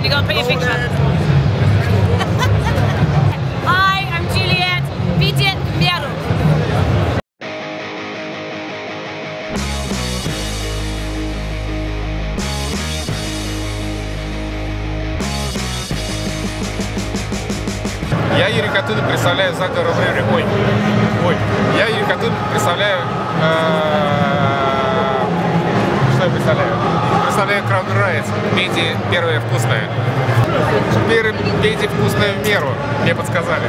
You gotta put your picture. Hi, I'm Juliet. Пейте в меру. Я Юрий Катун, представляю заговор Ой. Я Юрий Катун, представляю... Что я представляю? Представляю Краудер Райтс. Пейте первое вкусное. Пейте вкусное в меру. Мне подсказали.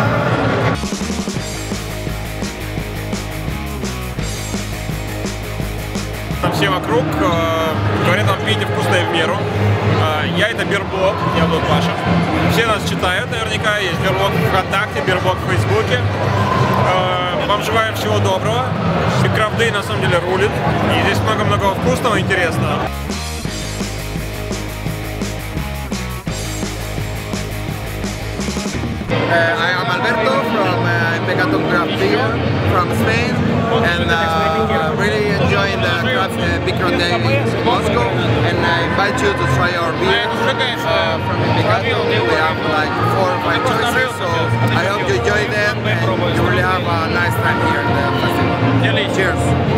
Все вокруг говорят нам: пейте вкусное в меру. Я это Бирблог, я тут Паша. Все нас читают наверняка, есть Бирблог ВКонтакте, Бирблог в Фейсбуке. Вам желаем всего доброго. И Craft Day на самом деле рулит. И здесь много-много вкусного и интересного. I am Alberto from Pegaton Craft Beer from Spain, and really enjoying the Big Craft Day in Moscow. And I invite you to try our beer from Pegaton. We have like 4 or 5 choices, so I hope you enjoy them and you really have a nice time here in the festival. Cheers!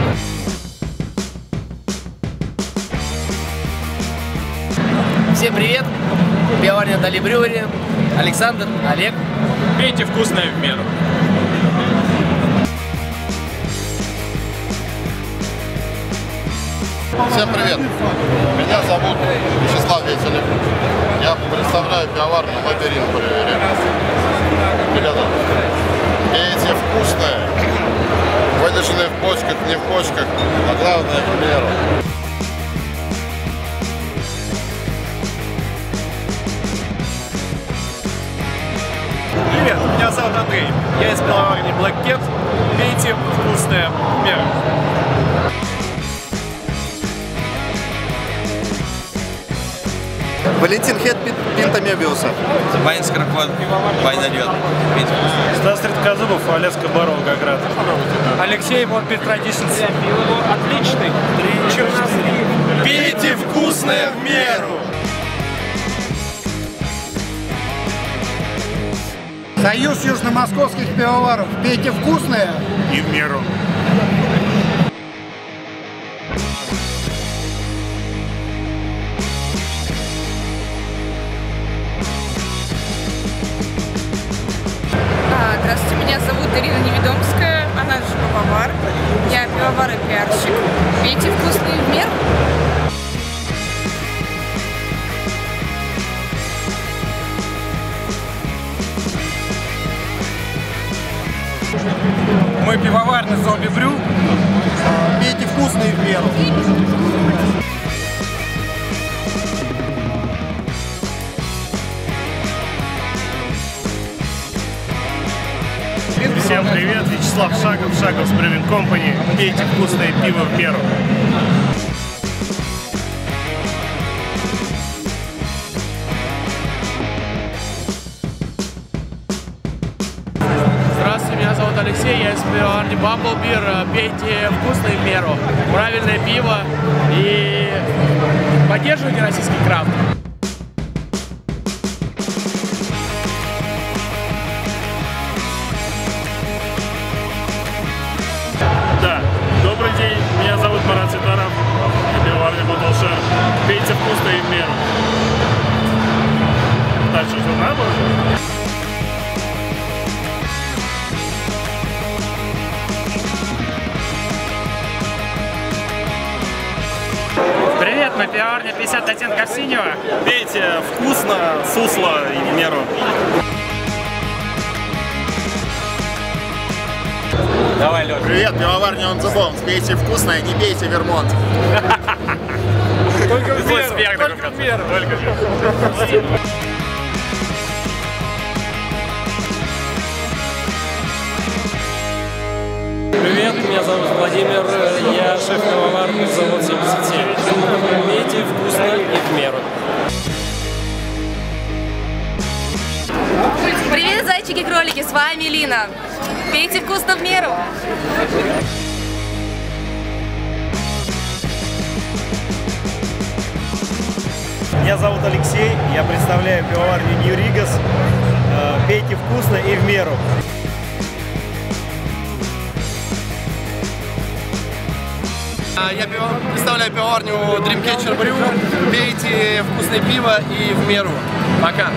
Всем привет! Пивоварня Дали Брюери, Александр, Олег. Пейте вкусное в меру. Всем привет! Меня зовут Вячеслав Веселев. Я представляю пивоварню Лабиринт Брюери. Ребята, пейте вкусное, выдержанное в почках, не в почках, а главное в меру. Привет, меня зовут Андрей. Я из пивоварни Black Cat. Пейте вкусное в меру. Валентин Хет, Пинта Мебиуса. Ваня Скороход, Ваня Лед. Стас Редкозубов, Олег Скоборов, Гаград. Алексей Моппит Традишнс. Отличный. 3-4. Пейте вкусное в меру! Союз южномосковских пивоваров. Пейте вкусное И в меру. Здравствуйте, меня зовут Ирина Неведомская, она же пивовар. Я пивовар и пиарщик. Пейте вкусный в меру. Мы пивоварня Зомби Брю. Пейте вкусное в меру. Всем привет, Вячеслав Шагов, Шагов's Brewing Company. Пейте вкусное пиво в меру. Здравствуйте, меня зовут Алексей, я из пивоварни Bumble Beer. Пейте вкусно и в меру, правильное пиво и поддерживайте российский крафт. Да, добрый день, меня зовут Марат Ситаров, пивоварня Батлшер. Пейте вкусно и в меру. Дальше что надо? Привет, мы пивоварня 50 оттенков синего. Пейте вкусно, сусло и в меру. Давай, Лёша. Привет, пивоварня On The Bones. Пейте вкусное, не пейте вермонт. Только в меру. Только в меру. Привет, меня зовут Владимир, я шеф-пивовар завод 77. Пейте вкусно и в меру. Привет, зайчики-кролики, с вами Лина. Пейте вкусно в меру. Меня зовут Алексей, я представляю пивоварню New Rigas. Пейте вкусно и в меру. Я представляю пивоварню Dreamcatcher Brew. Пейте вкусное пиво и в меру. Пока!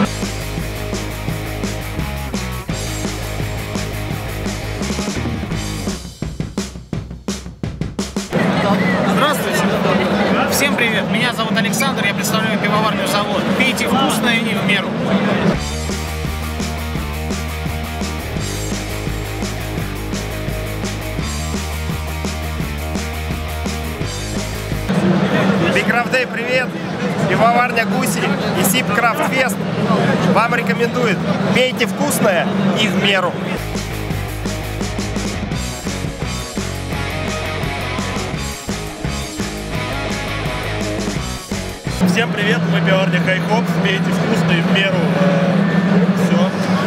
Здравствуйте! Всем привет! Меня зовут Александр, я представляю пивоварню Завод. Пейте вкусно и в меру. Big Craft Day, привет! Пивоварня Гуси и СИП Craft Fest вам рекомендует: пейте вкусное и в меру. Всем привет, мы пивоварня High Hops, пейте вкусно и в меру. Все.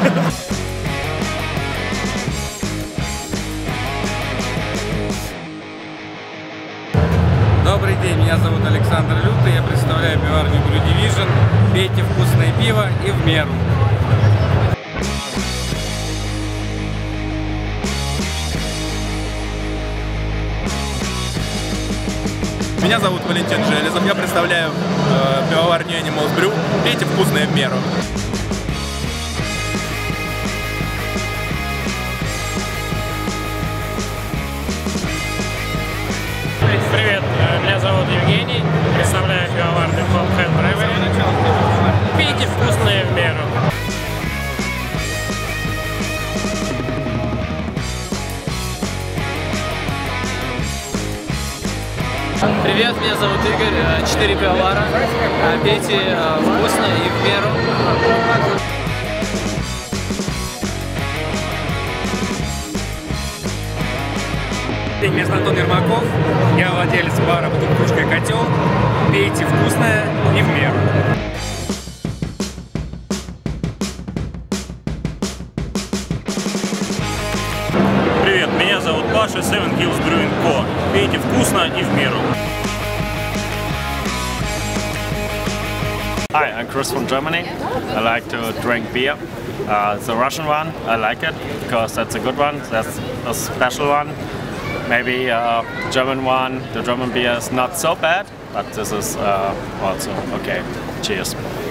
Добрый день, меня зовут Александр Лютый, я представляю пивоварню Brew Division. Пейте вкусное пиво и в меру. Меня зовут Валентин Железов, я представляю пивоварню Animals Brew. Пейте вкусное в меру. Привет, меня зовут Евгений, представляю пивоварню Hop Hand Brewery. Пейте вкусное в меру. Привет, меня зовут Игорь, 4 пивовара. Пейте вкусно и в меру. Меня зовут Антон Ермаков, я владелец бара «Бутылка, кружка и котел». Пейте вкусное и в меру. Привет, меня зовут Паша, Seven Hills Brewing Co. Пейте вкусно и в меру. Hi, I'm Chris from Germany. I like to drink beer. The Russian one, I like it because that's a good one. That's a special one. Maybe German one, the German beer is not so bad, but this is also okay. Cheers.